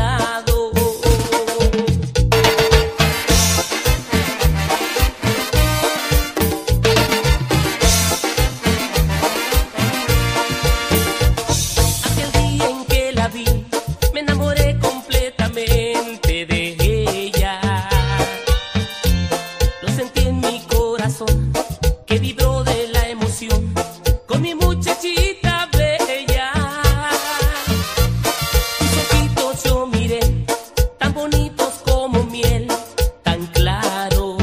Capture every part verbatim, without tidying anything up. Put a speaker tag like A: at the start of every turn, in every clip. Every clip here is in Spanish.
A: lado. Aquel día en que la vi, me enamoré completamente de ella. Lo sentí en mi corazón, que vibró de la emoción con mi muchachita bella. Sus ojitos yo miré, tan bonitos como miel, tan claros.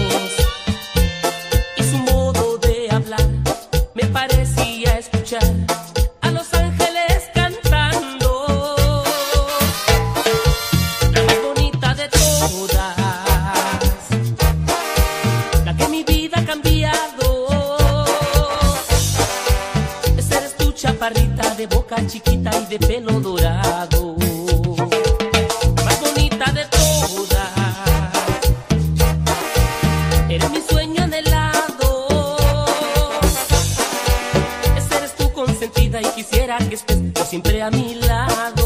A: Y su modo de hablar me parecía escuchar a los ángeles cantando. La más bonita de todas, la que mi vida ha cambiado. Esa eres tú, chaparrita, de boca chiquita y de pelo dorado. La más bonita de todas, eres mi sueño anhelado. Esa eres tú, consentida, y quisiera que estés por siempre a mi lado.